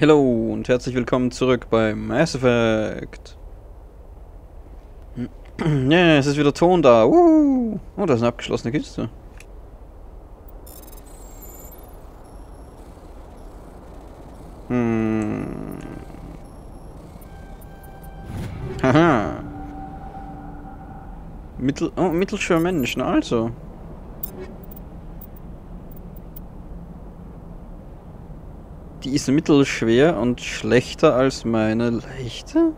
Hallo und herzlich willkommen zurück bei Mass Effect. Ja, es ist wieder Ton da. Oh, da ist eine abgeschlossene Kiste. Haha. Mittelschwer Mensch, na also. Die ist mittelschwer und schlechter als meine leichte?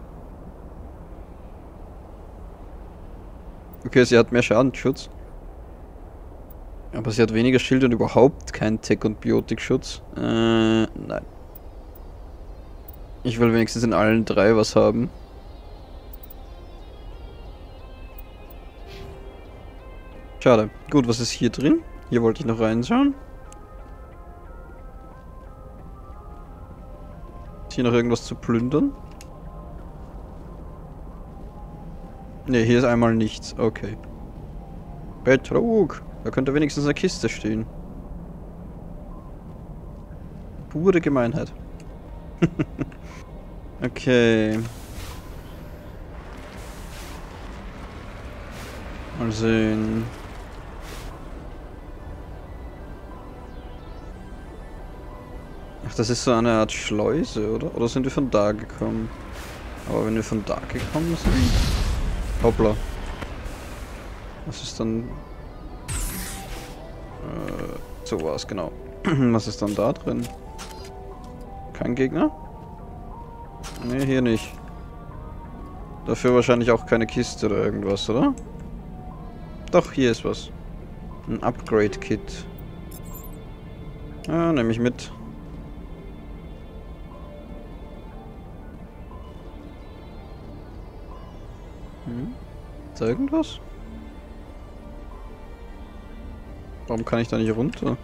Okay, sie hat mehr Schadensschutz. Aber sie hat weniger Schild und überhaupt keinen Tech- und Biotikschutz. Nein. Ich will wenigstens in allen drei was haben. Schade. Gut, was ist hier drin? Hier wollte ich noch reinschauen. Ist hier noch irgendwas zu plündern? Ne, hier ist einmal nichts. Okay. Betrug. Da könnte wenigstens eine Kiste stehen. Pure Gemeinheit. Okay. Mal sehen. Ach, das ist so eine Art Schleuse, oder? Oder sind wir von da gekommen? Aber wenn wir von da gekommen sind... Hoppla. Was ist dann... so war's, genau. Was ist dann da drin? Kein Gegner? Ne, hier nicht. Dafür wahrscheinlich auch keine Kiste oder irgendwas, oder? Doch, hier ist was. Ein Upgrade-Kit. Ja, nehme ich mit. Ist da irgendwas? Warum kann ich da nicht runter?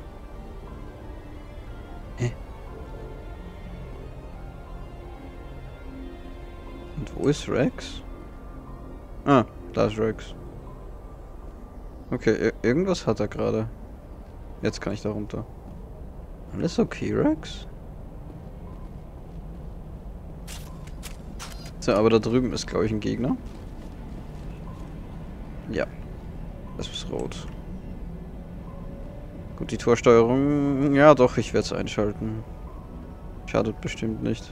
Hä? Und wo ist Rex? Ah, da ist Rex. Okay, irgendwas hat er gerade. Jetzt kann ich da runter. Alles okay, Rex? So, aber da drüben ist, glaube ich, ein Gegner. Ja. Das ist rot. Gut, die Torsteuerung... Ja doch, ich werde es einschalten. Schadet bestimmt nicht.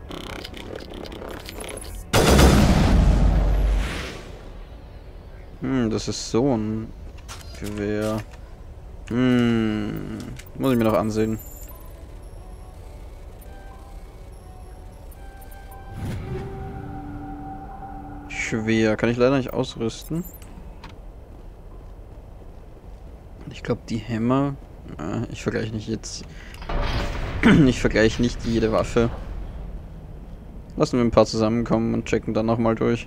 Das ist so ein Gewehr. Muss ich mir noch ansehen. Schwer. Kann ich leider nicht ausrüsten. Ich glaube, die Hämmer... ich vergleiche nicht jetzt... ich vergleiche nicht jede Waffe. Lassen wir ein paar zusammenkommen und checken dann nochmal durch.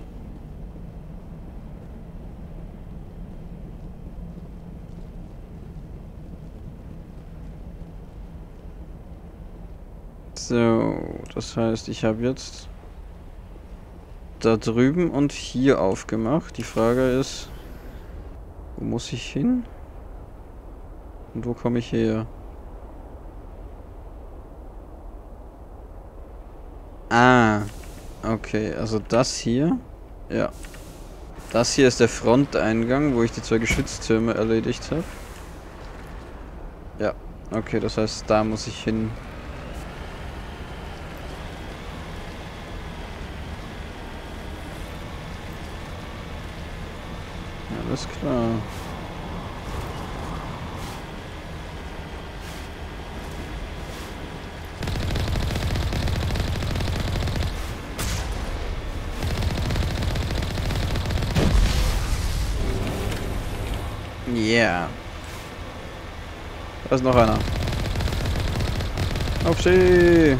So, das heißt, ich habe jetzt da drüben und hier aufgemacht. Die Frage ist, wo muss ich hin? Und wo komme ich her? Ah, okay, also das hier. Ja. Das hier ist der Fronteingang, wo ich die 2 Geschütztürme erledigt habe. Ja, okay, das heißt, da muss ich hin. Alles klar. Yeah. Da ist noch einer. Auf sie!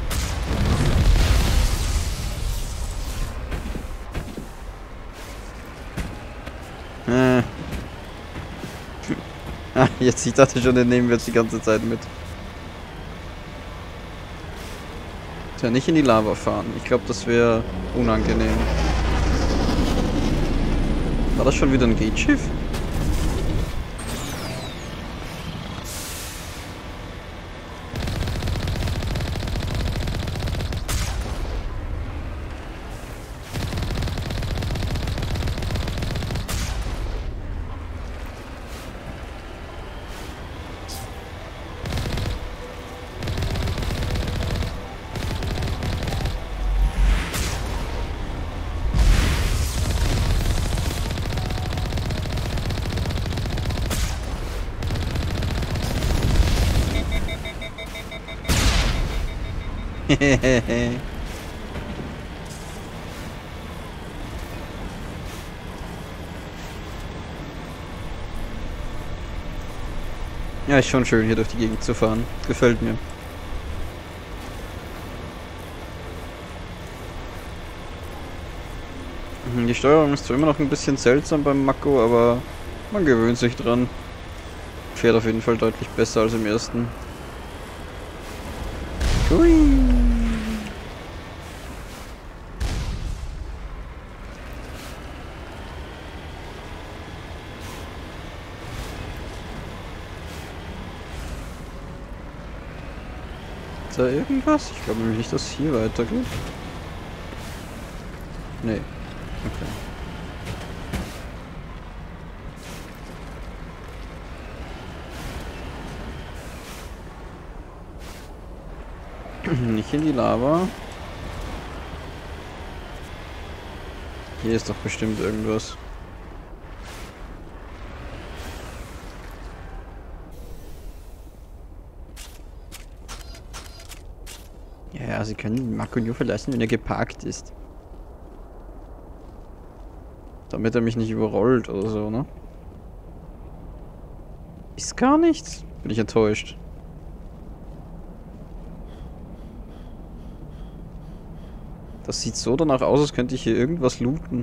Ah, jetzt, ich dachte schon, den nehmen wir jetzt die ganze Zeit mit. Ja, nicht in die Lava fahren. Ich glaube, das wäre unangenehm. War das schon wieder ein Gateschiff? Ja, ist schon schön hier durch die Gegend zu fahren. Gefällt mir. Die Steuerung ist zwar immer noch ein bisschen seltsam beim Mako, aber man gewöhnt sich dran. Fährt auf jeden Fall deutlich besser als im ersten. Hui. Ist da irgendwas? Ich glaube nämlich nicht, dass es hier weitergeht. Nee. Okay. Nicht in die Lava. Hier ist doch bestimmt irgendwas. Ja, sie können Mako nur verlassen, wenn er geparkt ist. Damit er mich nicht überrollt oder so, ne? Ist gar nichts. Bin ich enttäuscht. Das sieht so danach aus, als könnte ich hier irgendwas looten.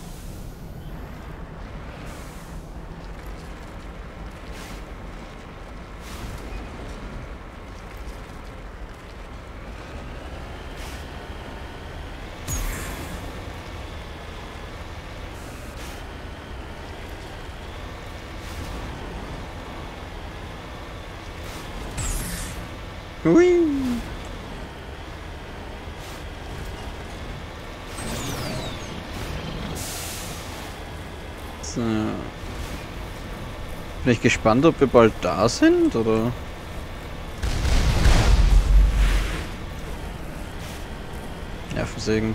Hui. So. Bin ich gespannt, ob wir bald da sind, oder? Nervensägen.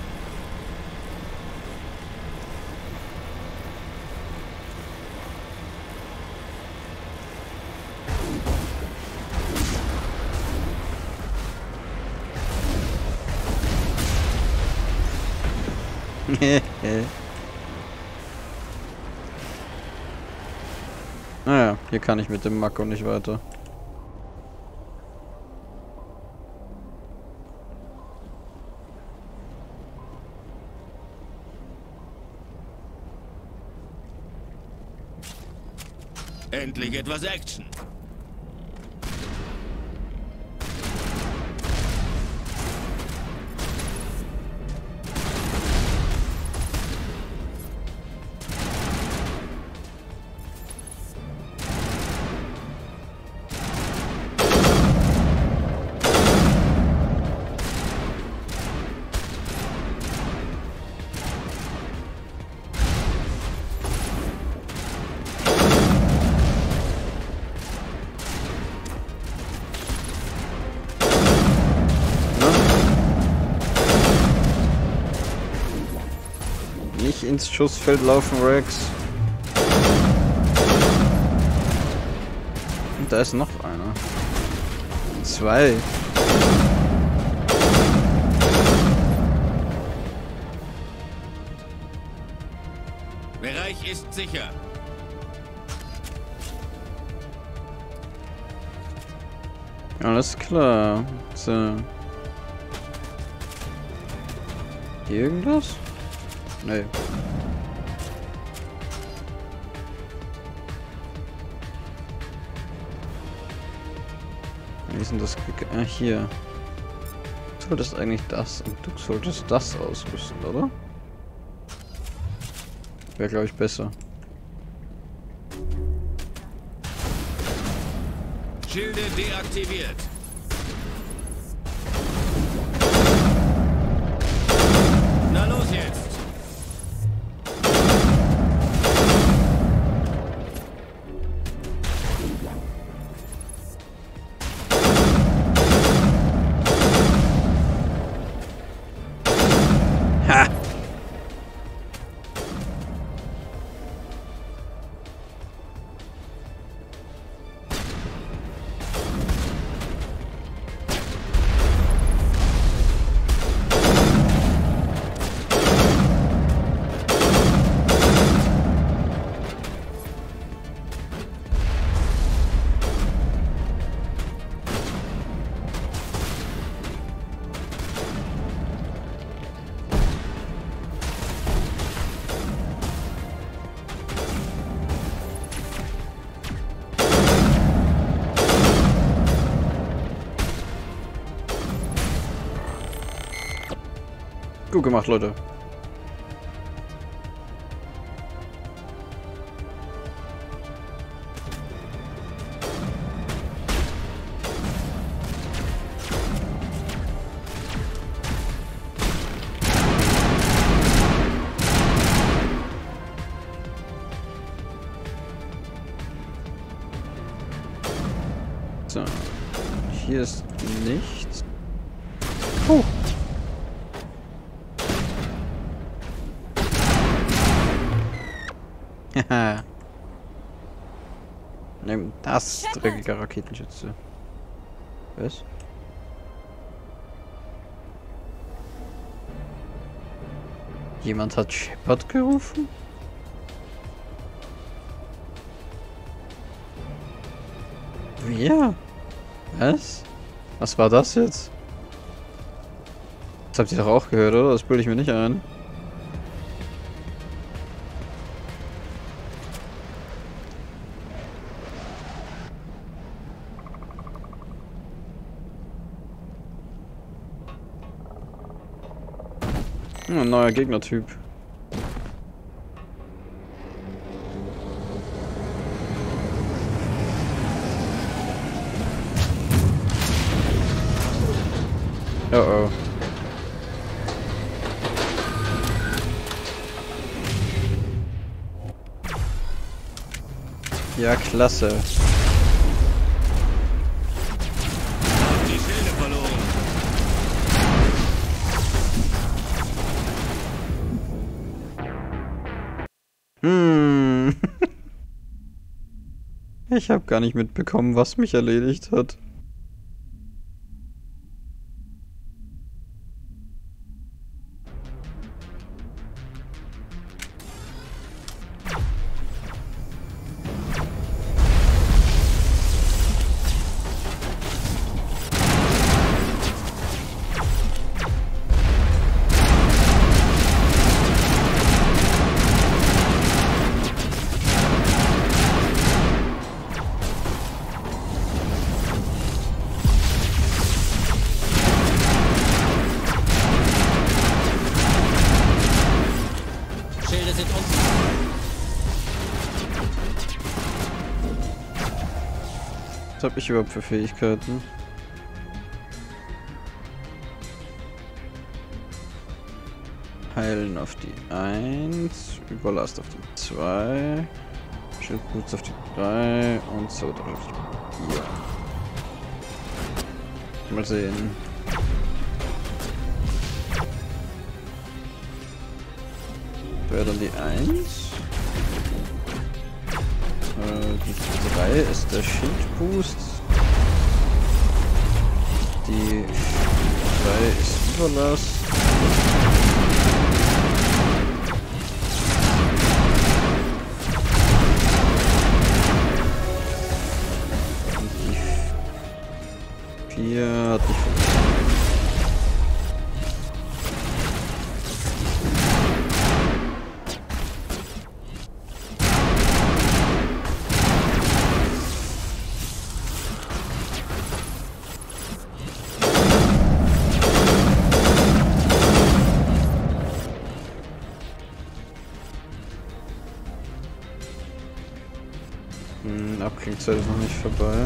Naja, hier kann ich mit dem Mako nicht weiter. Endlich etwas Action. Nicht ins Schussfeld laufen, Rex. Und da ist noch einer. 2. Bereich ist sicher. Alles klar. So. Hier irgendwas? Nee. Wie ist denn das? Ah, hier. Du solltest eigentlich das und du solltest das ausrüsten, oder? Wäre, glaube ich, besser. Schilde deaktiviert. Na los jetzt! Ha! Gut gemacht, Leute. So. Hier ist nichts. Haha. Nimm das, dreckige Raketenschütze. Was? Jemand hat Shepard gerufen? Wer? Was? Was war das jetzt? Das habt ihr doch auch gehört, oder? Das bilde ich mir nicht ein. Ein neuer Gegnertyp. Oh oh. Ja, klasse. Die Schilde verloren. Ich habe gar nicht mitbekommen, was mich erledigt hat. Schilde sind unten. Was habe ich überhaupt für Fähigkeiten? Heilen auf die 1, Überlast auf die 2, Schildboots auf die 3 und so auf die 4. Mal sehen. Wäre dann die 1. Die 3 ist der Schildboost. Die 2 ist Überlast. Und die 4 hat nicht funktioniert. Abklingzeit ist noch nicht vorbei.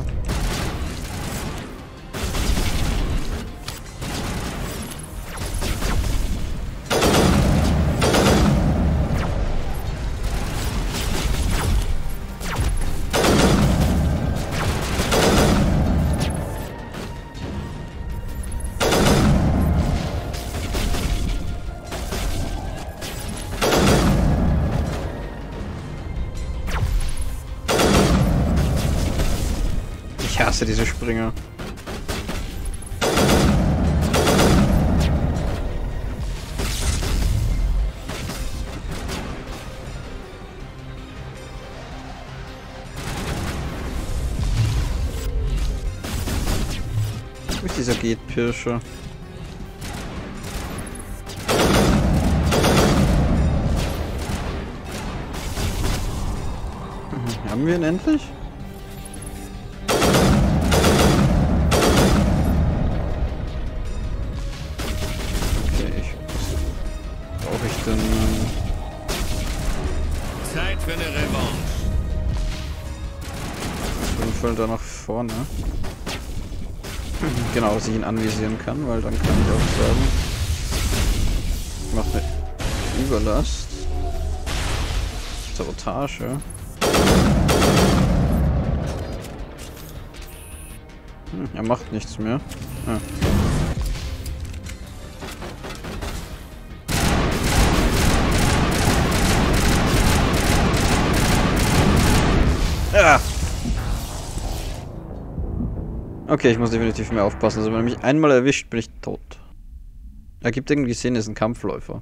Ich hasse diese Springer. Wo ist dieser Gehtpirscher? Haben wir ihn endlich? Fall da nach vorne. Genau, dass ich ihn anvisieren kann, weil dann kann ich auch sagen, ich mache eine Überlast. Sabotage. Er macht nichts mehr. Ah. Ja. Okay, ich muss definitiv mehr aufpassen. Also wenn er mich einmal erwischt, bin ich tot. Er gibt irgendwie Sinn, er ist ein Kampfläufer.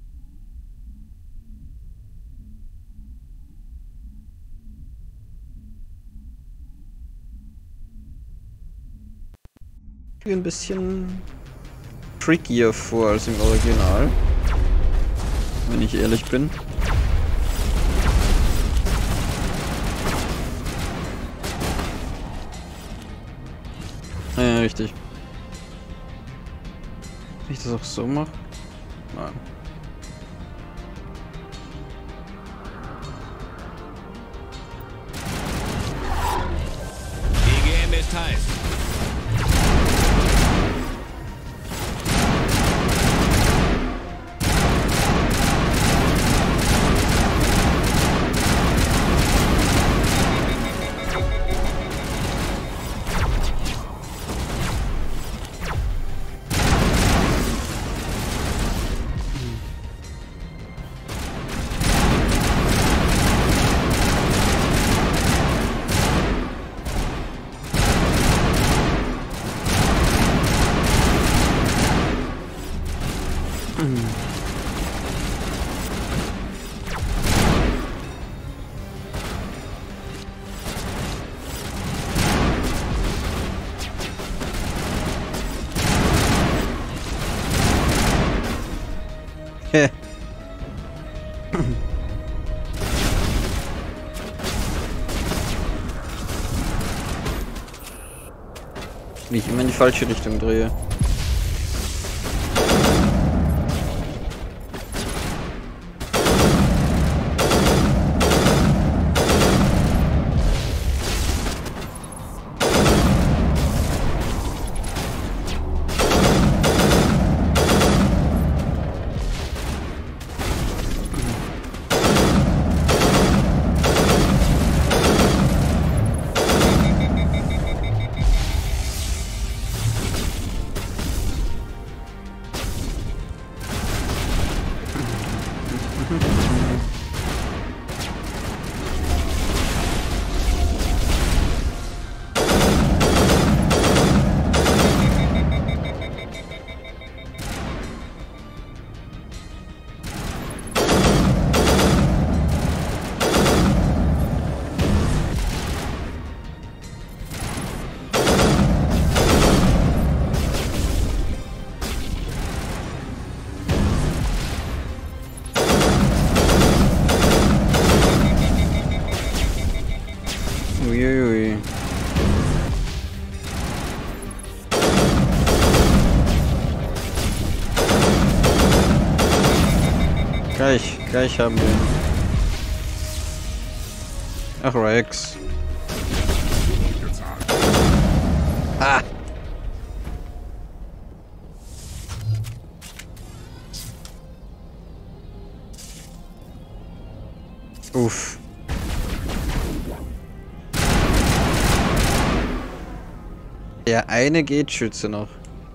Ein bisschen trickier vor als im Original. Wenn ich ehrlich bin. Ja, richtig. Wenn ich das auch so mache? Nein. EGM ist heiß. Hä? Wie ich immer in die falsche Richtung drehe. Uiuiui. Gleich haben wir ihn. Ach, Rex. Ah! Uff. Der eine Gehtschütze noch.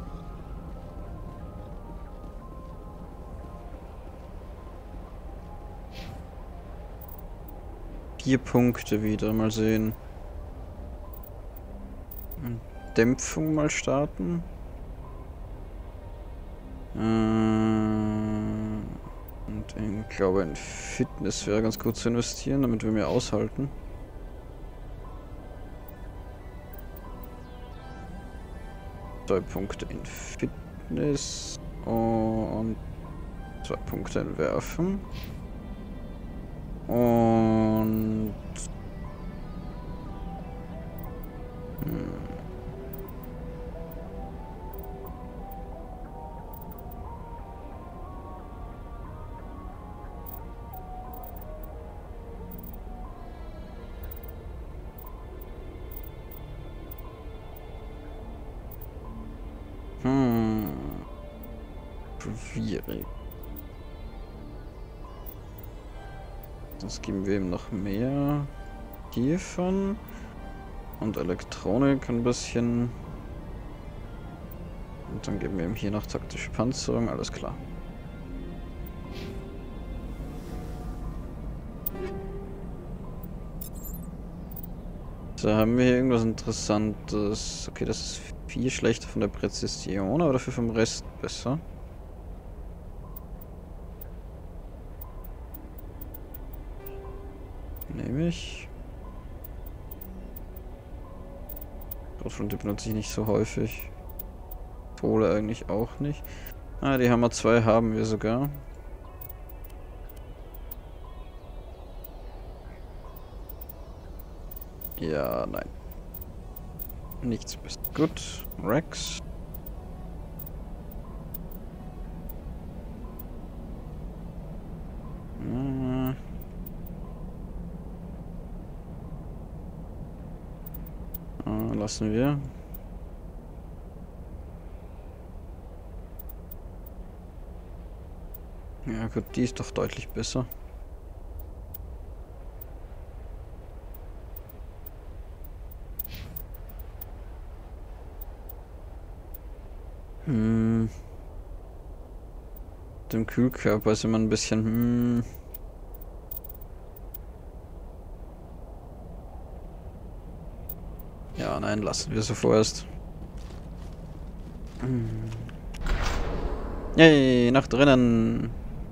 Vier Punkte wieder, mal sehen. Dämpfung mal starten. Und ich glaube, in Fitness wäre ganz gut zu investieren, damit wir mehr aushalten. Zwei Punkte in Fitness und 2 Punkte in Werfen. Und Schwierig. Das geben wir ihm noch mehr hiervon. Und Elektronik ein bisschen. Und dann geben wir ihm hier noch taktische Panzerung. Alles klar. So, haben wir hier irgendwas Interessantes? Okay, das ist viel schlechter von der Präzision, aber dafür vom Rest besser. Nehme ich. Schrotflinte benutze ich nicht so häufig. Pole eigentlich auch nicht. Ah, die Hammer 2 haben wir sogar. Ja, nein. Nichts besser. Gut. Rex. Lassen wir. Ja gut, die ist doch deutlich besser. Dem Kühlkörper ist immer ein bisschen. Ja, nein, lassen wir so vorerst. Yay, nach drinnen.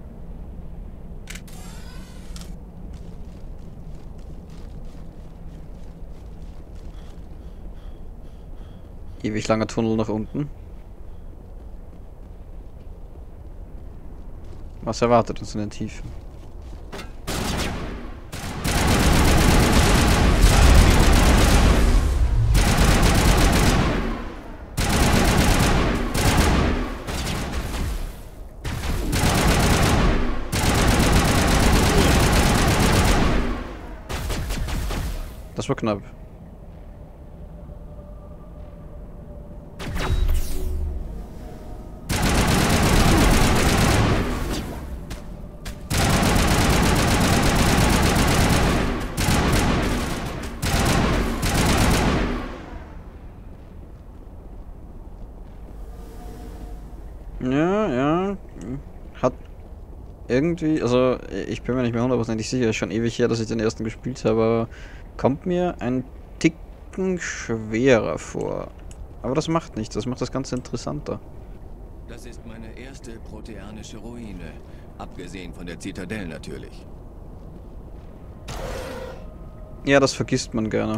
Ewig langer Tunnel nach unten. Was erwartet uns in den Tiefen? Das war knapp. Ja. Hat irgendwie, also ich bin mir nicht mehr hundertprozentig sicher, ist schon ewig her, dass ich den ersten gespielt habe, aber kommt mir ein Ticken schwerer vor. Aber das macht nichts, das macht das Ganze interessanter. Das ist meine erste proteanische Ruine. Abgesehen von der Zitadelle natürlich. Ja, das vergisst man gerne.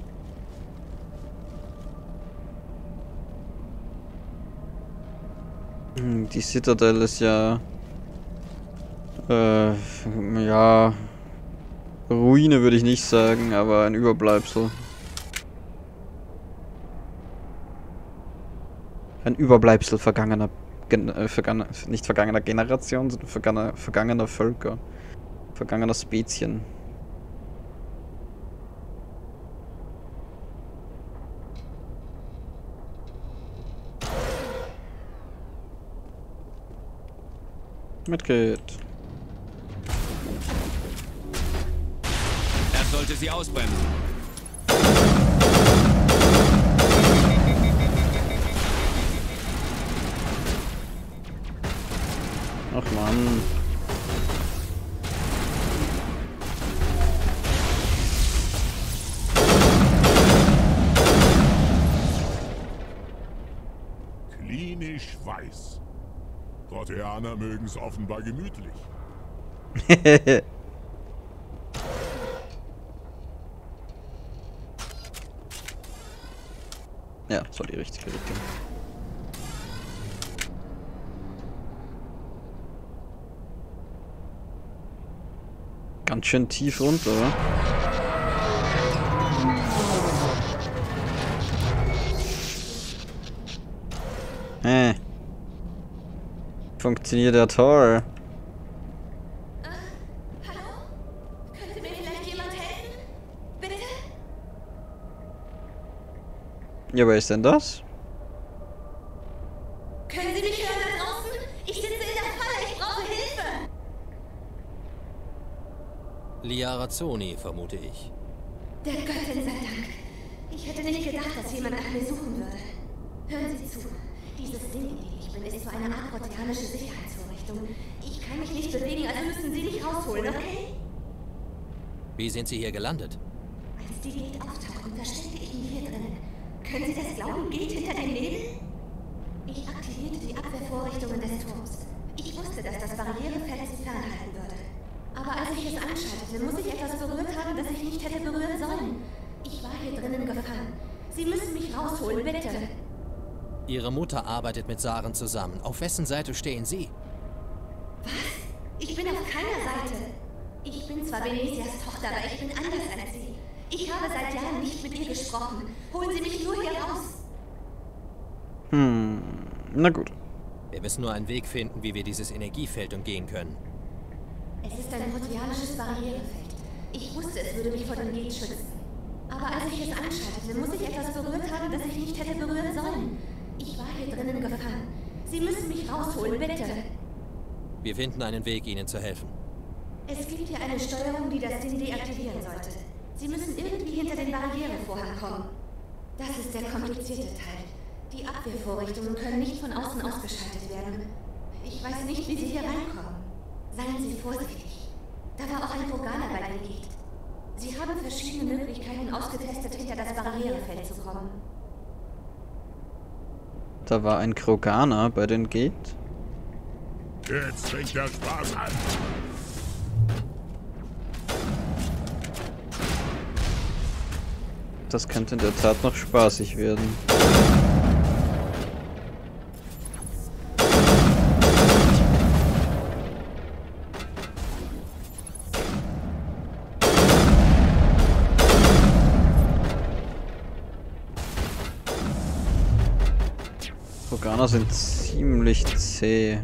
Die Citadel ist ja... ja... Ruine würde ich nicht sagen, aber ein Überbleibsel. Ein Überbleibsel vergangener... nicht vergangener Generation, sondern vergangener Völker. Vergangener Spezien. Mitgeht. Er sollte sie ausbremsen. Ach Mann. Klinisch weiß. Proteaner mögen es offenbar gemütlich. Ja, das war die richtige Richtung. Ganz schön tief runter, oder? Funktioniert ja toll. Hallo? Könnte mir vielleicht jemand helfen? Bitte? Ja, wer ist denn das? Können Sie mich hören da draußen? Ich sitze in der Falle, ich brauche Hilfe! Liara Zoni, vermute ich. Der Göttin sei Dank. Ich hätte nicht gedacht, dass jemand nach mir suchen würde. Hören Sie zu. Dieses Ding, in dem ich bin, ist so eine Art proteanische Sicherheitsvorrichtung. Ich kann mich nicht bewegen, also müssen Sie mich rausholen, okay? Wie sind Sie hier gelandet? Als die Gate auftauchten, versteckte ich mich hier drin. Können Sie das glauben? Gate hinter dem Nebel? Ich aktivierte die Abwehrvorrichtungen des Turms. Ich wusste, dass das Barrierefeld sie fernhalten würde. Aber als ich es anschaltete, muss ich etwas berührt haben, das ich nicht hätte berühren sollen. Ich war hier drinnen gefangen. Sie müssen mich rausholen, bitte. Ihre Mutter arbeitet mit Saren zusammen. Auf wessen Seite stehen Sie? Was? Ich bin auf keiner Seite. Ich bin zwar Venesias Tochter, aber ich bin anders als Sie. Ich habe seit Jahren nicht mit ihr gesprochen. Holen Sie mich nur hier raus. Na gut. Wir müssen nur einen Weg finden, wie wir dieses Energiefeld umgehen können. Es ist ein proteanisches Barrierefeld. Ich wusste, es würde mich vor dem Gate schützen. Aber als ich es anschaltete, muss ich etwas berührt haben, das ich nicht hätte berühren sollen. Ich war hier drinnen gefangen. Sie müssen mich rausholen, bitte. Wir finden einen Weg, Ihnen zu helfen. Es gibt hier eine Steuerung, die das Ding deaktivieren sollte. Sie müssen irgendwie hinter den Barrierevorhang kommen. Das ist der komplizierte Teil. Die Abwehrvorrichtungen können nicht von außen ausgeschaltet werden. Ich weiß nicht, wie Sie hier reinkommen. Seien Sie vorsichtig. Da war auch ein Kroganer bei den Gate. Sie haben verschiedene Möglichkeiten ausgetestet, hinter das Barrierefeld zu kommen. Da war ein Kroganer bei den Gate. Jetzt fängt der Spaß an. Das könnte in der Tat noch spaßig werden. Kroganer sind ziemlich zäh.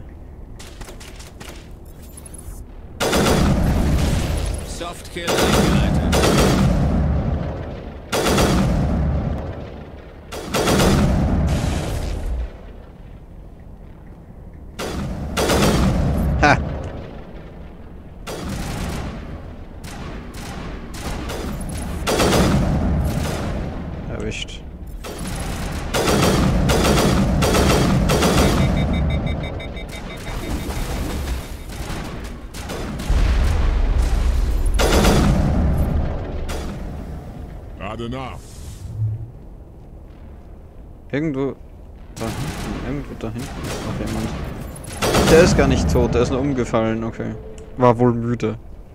Softkill eingeleitet. Ha! Erwischt. Gerade nach. Irgendwo da hinten ist noch jemand. Der ist gar nicht tot, der ist nur umgefallen, okay. War wohl müde.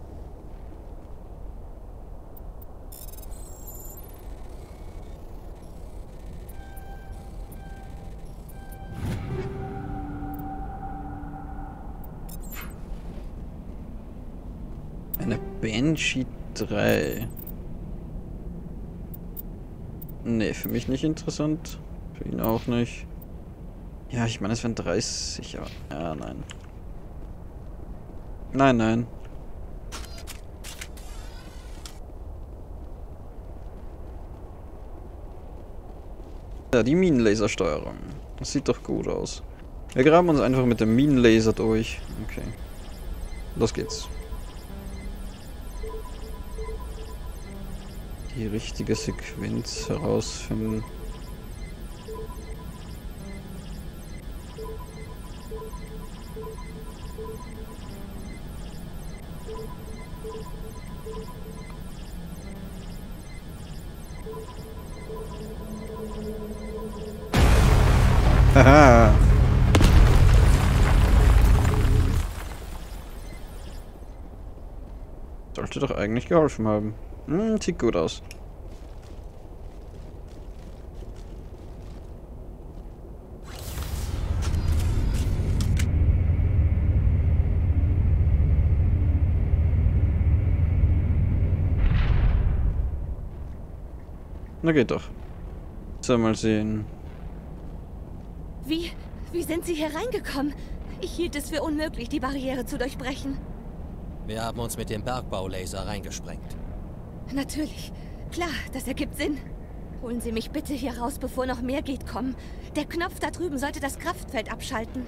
Eine Banshee 3. Nee, für mich nicht interessant. Für ihn auch nicht. Ja, ich meine, es wären 30, aber... Ja, nein. Nein, nein. Ja, die Minenlasersteuerung. Das sieht doch gut aus. Wir graben uns einfach mit dem Minenlaser durch. Okay. Los geht's. Die richtige Sequenz herausfinden. Haha. Sollte doch eigentlich geholfen haben. Sieht gut aus. Na geht doch. So, mal sehen. Wie sind Sie hier reingekommen? Ich hielt es für unmöglich, die Barriere zu durchbrechen. Wir haben uns mit dem Bergbaulaser reingesprengt. Natürlich. Klar, das ergibt Sinn. Holen Sie mich bitte hier raus, bevor noch mehr Gate kommen. Der Knopf da drüben sollte das Kraftfeld abschalten.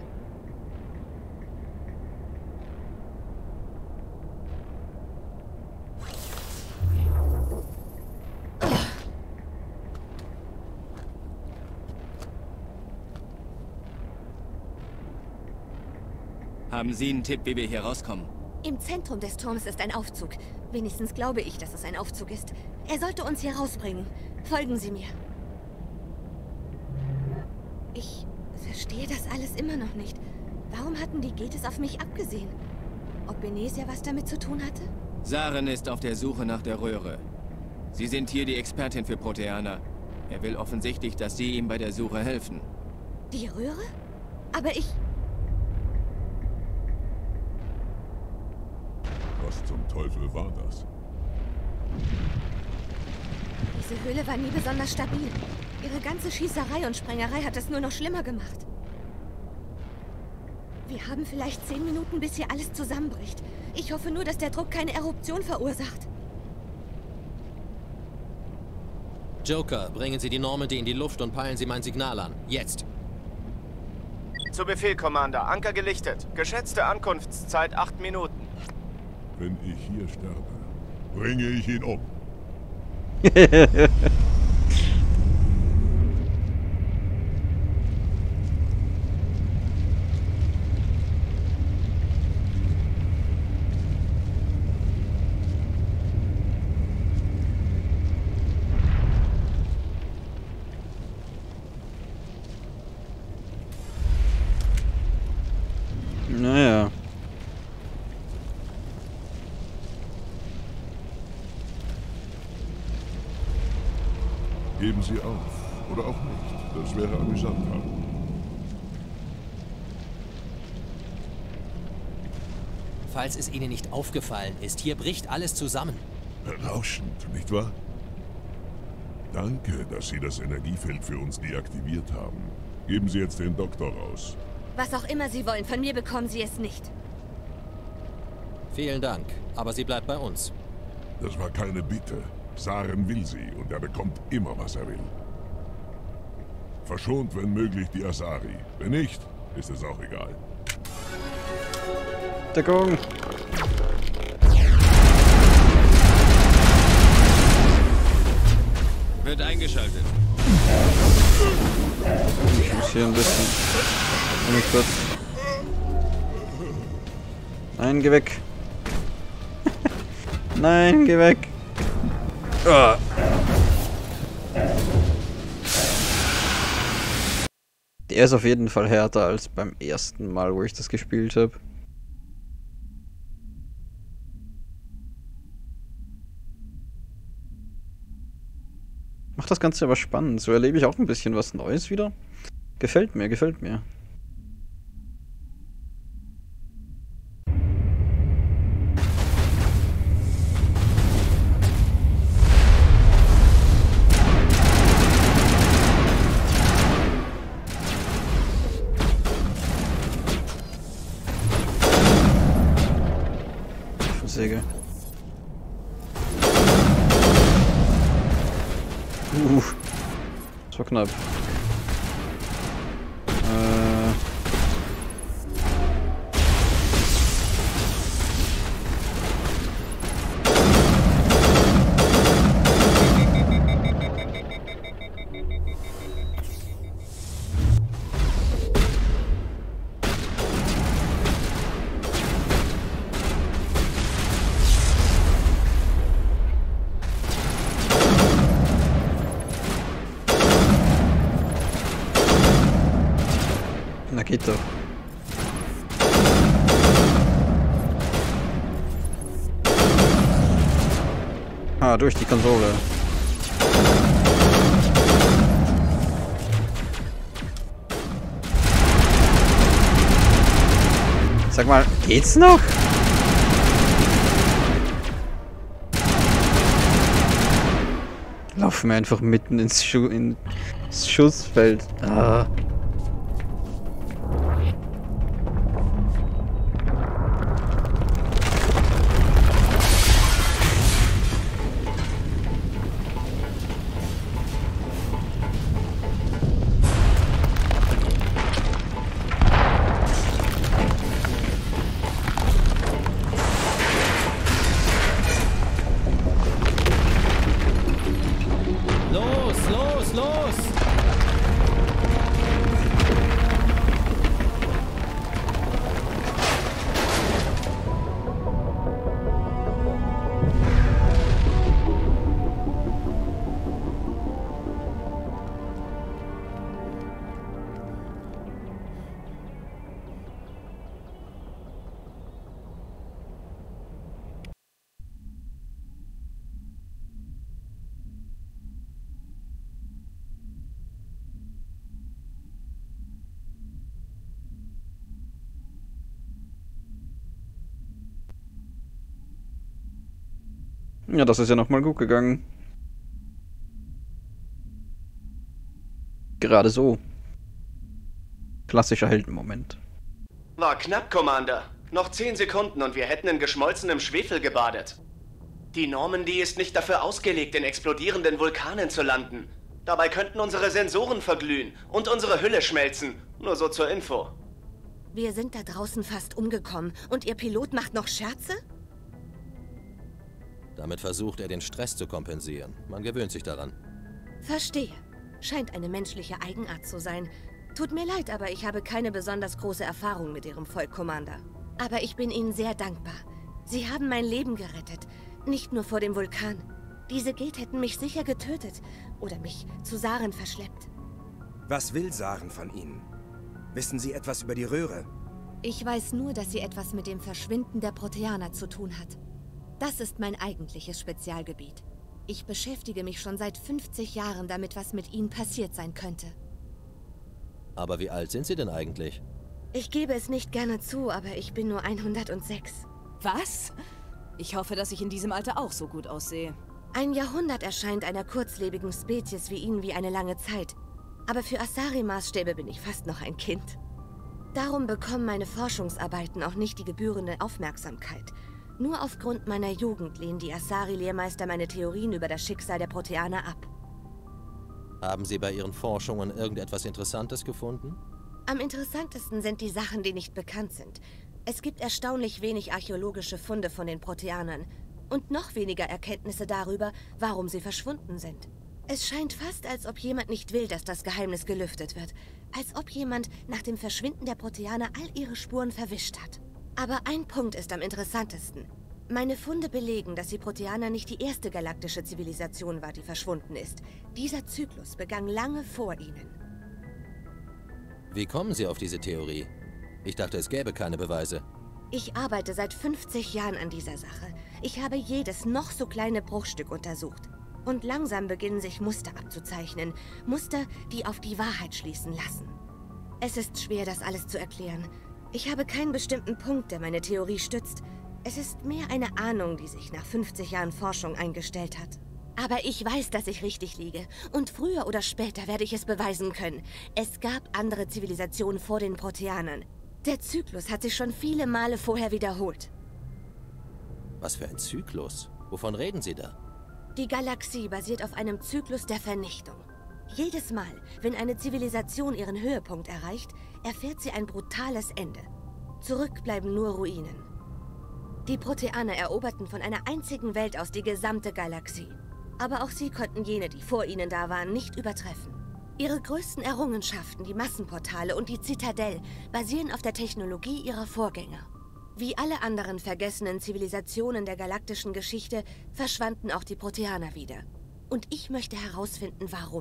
Haben Sie einen Tipp, wie wir hier rauskommen? Im Zentrum des Turms ist ein Aufzug. Wenigstens glaube ich, dass es ein Aufzug ist. Er sollte uns hier rausbringen. Folgen Sie mir. Ich verstehe das alles immer noch nicht. Warum hatten die Getes auf mich abgesehen? Ob Benezia was damit zu tun hatte? Saren ist auf der Suche nach der Röhre. Sie sind hier die Expertin für Proteaner. Er will offensichtlich, dass Sie ihm bei der Suche helfen. Die Röhre? Aber ich... Was zum Teufel war das? Diese Höhle war nie besonders stabil. Ihre ganze Schießerei und Sprengerei hat es nur noch schlimmer gemacht. Wir haben vielleicht 10 Minuten, bis hier alles zusammenbricht. Ich hoffe nur, dass der Druck keine Eruption verursacht. Joker, bringen Sie die Normandy in die Luft und peilen Sie mein Signal an. Jetzt! Zu Befehl, Commander. Anker gelichtet. Geschätzte Ankunftszeit 8 Minuten. Wenn ich hier sterbe, bringe ich ihn um. Naja. Geben Sie auf. Oder auch nicht. Das wäre amüsanter. Falls es Ihnen nicht aufgefallen ist, hier bricht alles zusammen. Berauschend, nicht wahr? Danke, dass Sie das Energiefeld für uns deaktiviert haben. Geben Sie jetzt den Doktor raus. Was auch immer Sie wollen, von mir bekommen Sie es nicht. Vielen Dank, aber sie bleibt bei uns. Das war keine Bitte. Saren will sie und er bekommt immer, was er will. Verschont, wenn möglich, die Asari. Wenn nicht, ist es auch egal. Deckung! Wird eingeschaltet. Ich muss hier ein bisschen... Nicht kurz. Nein, geh weg. Nein, geh weg. Ah. Der ist auf jeden Fall härter als beim ersten Mal, wo ich das gespielt habe. Macht das Ganze aber spannend. So erlebe ich auch ein bisschen was Neues wieder. Gefällt mir, gefällt mir. Säge. Das war knapp. Na geht doch. Ah, durch die Konsole. Sag mal, geht's noch? Laufen wir einfach mitten ins Schussfeld. Ah. Ja, das ist ja nochmal gut gegangen. Gerade so. Klassischer Heldenmoment. War knapp, Commander. Noch 10 Sekunden und wir hätten in geschmolzenem Schwefel gebadet. Die Normandy ist nicht dafür ausgelegt, in explodierenden Vulkanen zu landen. Dabei könnten unsere Sensoren verglühen und unsere Hülle schmelzen. Nur so zur Info. Wir sind da draußen fast umgekommen und Ihr Pilot macht noch Scherze? Damit versucht er, den Stress zu kompensieren. Man gewöhnt sich daran. Verstehe. Scheint eine menschliche Eigenart zu sein. Tut mir leid, aber ich habe keine besonders große Erfahrung mit Ihrem Volk, Commander. Aber ich bin Ihnen sehr dankbar. Sie haben mein Leben gerettet. Nicht nur vor dem Vulkan. Diese Geth hätten mich sicher getötet oder mich zu Saren verschleppt. Was will Saren von Ihnen? Wissen Sie etwas über die Röhre? Ich weiß nur, dass sie etwas mit dem Verschwinden der Proteaner zu tun hat. Das ist mein eigentliches Spezialgebiet. Ich beschäftige mich schon seit 50 Jahren damit, was mit ihnen passiert sein könnte. Aber wie alt sind Sie denn eigentlich? Ich gebe es nicht gerne zu, aber ich bin nur 106. Was? Ich hoffe, dass ich in diesem Alter auch so gut aussehe. Ein Jahrhundert erscheint einer kurzlebigen Spezies wie Ihnen wie eine lange Zeit. Aber für Asari-Maßstäbe bin ich fast noch ein Kind. Darum bekommen meine Forschungsarbeiten auch nicht die gebührende Aufmerksamkeit. Nur aufgrund meiner Jugend lehnen die Asari-Lehrmeister meine Theorien über das Schicksal der Proteaner ab. Haben Sie bei Ihren Forschungen irgendetwas Interessantes gefunden? Am interessantesten sind die Sachen, die nicht bekannt sind. Es gibt erstaunlich wenig archäologische Funde von den Proteanern und noch weniger Erkenntnisse darüber, warum sie verschwunden sind. Es scheint fast, als ob jemand nicht will, dass das Geheimnis gelüftet wird. Als ob jemand nach dem Verschwinden der Proteaner all ihre Spuren verwischt hat. Aber ein Punkt ist am interessantesten. Meine Funde belegen, dass die Proteaner nicht die erste galaktische Zivilisation war, die verschwunden ist. Dieser Zyklus begann lange vor ihnen. Wie kommen Sie auf diese Theorie? Ich dachte, es gäbe keine Beweise. Ich arbeite seit 50 Jahren an dieser Sache. Ich habe jedes noch so kleine Bruchstück untersucht. Und langsam beginnen sich Muster abzuzeichnen. Muster, die auf die Wahrheit schließen lassen. Es ist schwer, das alles zu erklären. Ich habe keinen bestimmten Punkt, der meine Theorie stützt. Es ist mehr eine Ahnung, die sich nach 50 Jahren Forschung eingestellt hat. Aber ich weiß, dass ich richtig liege. Und früher oder später werde ich es beweisen können. Es gab andere Zivilisationen vor den Proteanern. Der Zyklus hat sich schon viele Male vorher wiederholt. Was für ein Zyklus? Wovon reden Sie da? Die Galaxie basiert auf einem Zyklus der Vernichtung. Jedes Mal, wenn eine Zivilisation ihren Höhepunkt erreicht, erfährt sie ein brutales Ende. Zurück bleiben nur Ruinen. Die Proteaner eroberten von einer einzigen Welt aus die gesamte Galaxie. Aber auch sie konnten jene, die vor ihnen da waren, nicht übertreffen. Ihre größten Errungenschaften, die Massenportale und die Zitadelle, basieren auf der Technologie ihrer Vorgänger. Wie alle anderen vergessenen Zivilisationen der galaktischen Geschichte verschwanden auch die Proteaner wieder. Und ich möchte herausfinden, warum.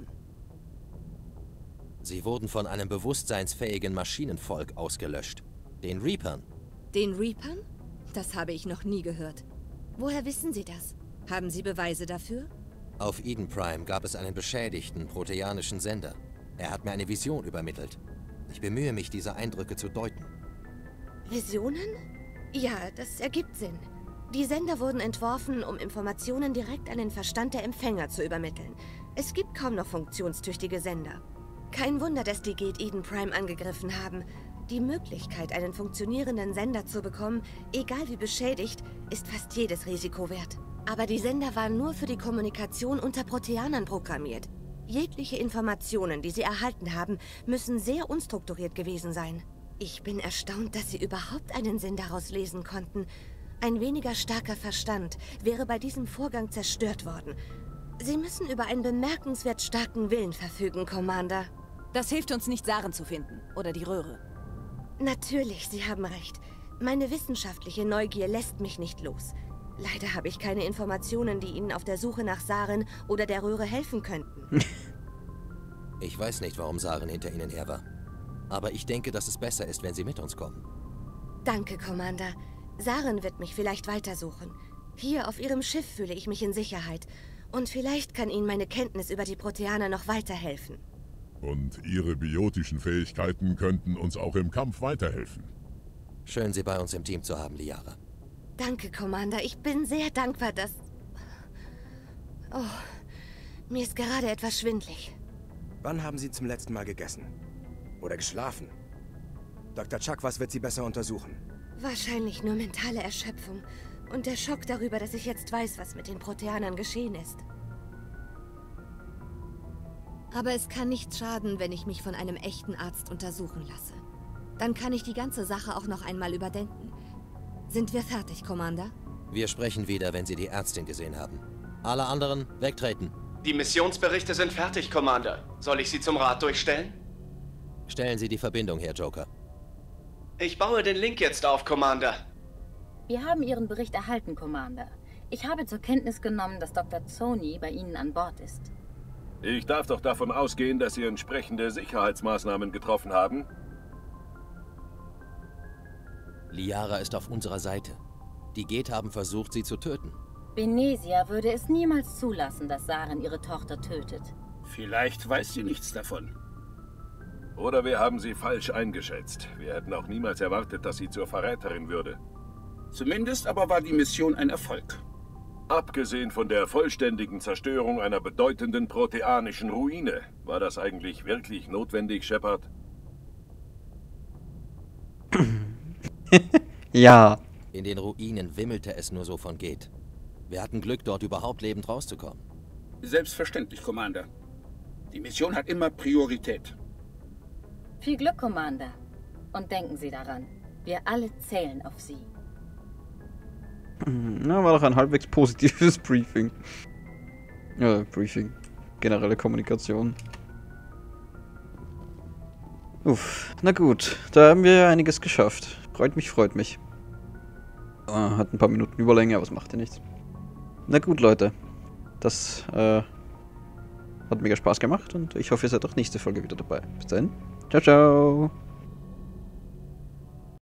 Sie wurden von einem bewusstseinsfähigen Maschinenvolk ausgelöscht. Den Reapern. Den Reapern? Das habe ich noch nie gehört. Woher wissen Sie das? Haben Sie Beweise dafür? Auf Eden Prime gab es einen beschädigten proteanischen Sender. Er hat mir eine Vision übermittelt. Ich bemühe mich, diese Eindrücke zu deuten. Visionen? Ja, das ergibt Sinn. Die Sender wurden entworfen, um Informationen direkt an den Verstand der Empfänger zu übermitteln. Es gibt kaum noch funktionstüchtige Sender. Kein Wunder, dass die Geth Eden Prime angegriffen haben. Die Möglichkeit, einen funktionierenden Sender zu bekommen, egal wie beschädigt, ist fast jedes Risiko wert. Aber die Sender waren nur für die Kommunikation unter Proteanern programmiert. Jegliche Informationen, die sie erhalten haben, müssen sehr unstrukturiert gewesen sein. Ich bin erstaunt, dass sie überhaupt einen Sinn daraus lesen konnten. Ein weniger starker Verstand wäre bei diesem Vorgang zerstört worden. Sie müssen über einen bemerkenswert starken Willen verfügen, Commander. Das hilft uns nicht, Saren zu finden. Oder die Röhre. Natürlich, Sie haben recht. Meine wissenschaftliche Neugier lässt mich nicht los. Leider habe ich keine Informationen, die Ihnen auf der Suche nach Saren oder der Röhre helfen könnten. Ich weiß nicht, warum Saren hinter Ihnen her war. Aber ich denke, dass es besser ist, wenn Sie mit uns kommen. Danke, Commander. Saren wird mich vielleicht weitersuchen. Hier auf Ihrem Schiff fühle ich mich in Sicherheit. Und vielleicht kann Ihnen meine Kenntnis über die Proteaner noch weiterhelfen. Und Ihre biotischen Fähigkeiten könnten uns auch im Kampf weiterhelfen. Schön, Sie bei uns im Team zu haben, Liara. Danke, Commander. Ich bin sehr dankbar, dass... Oh, mir ist gerade etwas schwindlig. Wann haben Sie zum letzten Mal gegessen? Oder geschlafen? Dr. Chuck, was wird Sie besser untersuchen? Wahrscheinlich nur mentale Erschöpfung und der Schock darüber, dass ich jetzt weiß, was mit den Proteanern geschehen ist. Aber es kann nicht schaden, wenn ich mich von einem echten Arzt untersuchen lasse. Dann kann ich die ganze Sache auch noch einmal überdenken. Sind wir fertig, Commander? Wir sprechen wieder, wenn Sie die Ärztin gesehen haben. Alle anderen wegtreten. Die Missionsberichte sind fertig, Commander. Soll ich sie zum Rat durchstellen? Stellen Sie die Verbindung her, Joker. Ich baue den Link jetzt auf, Commander. Wir haben Ihren Bericht erhalten, Commander. Ich habe zur Kenntnis genommen, dass Dr. Zoni bei Ihnen an Bord ist. Ich darf doch davon ausgehen, dass Sie entsprechende Sicherheitsmaßnahmen getroffen haben. Liara ist auf unserer Seite. Die Geth haben versucht, sie zu töten. Benezia würde es niemals zulassen, dass Saren ihre Tochter tötet. Vielleicht weiß sie nichts davon. Oder wir haben sie falsch eingeschätzt. Wir hätten auch niemals erwartet, dass sie zur Verräterin würde. Zumindest aber war die Mission ein Erfolg. Abgesehen von der vollständigen Zerstörung einer bedeutenden proteanischen Ruine, war das eigentlich wirklich notwendig, Shepard? Ja. In den Ruinen wimmelte es nur so von Geth. Wir hatten Glück, dort überhaupt lebend rauszukommen. Selbstverständlich, Commander. Die Mission hat immer Priorität. Viel Glück, Commander. Und denken Sie daran, wir alle zählen auf Sie. Na, war doch ein halbwegs positives Briefing. Ja, Briefing. Generelle Kommunikation. Uff, na gut. Da haben wir einiges geschafft. Freut mich, freut mich. Hat ein paar Minuten Überlänge, aber es macht ja nichts. Na gut, Leute. Das hat mega Spaß gemacht und ich hoffe, ihr seid auch nächste Folge wieder dabei. Bis dahin. Ciao, ciao.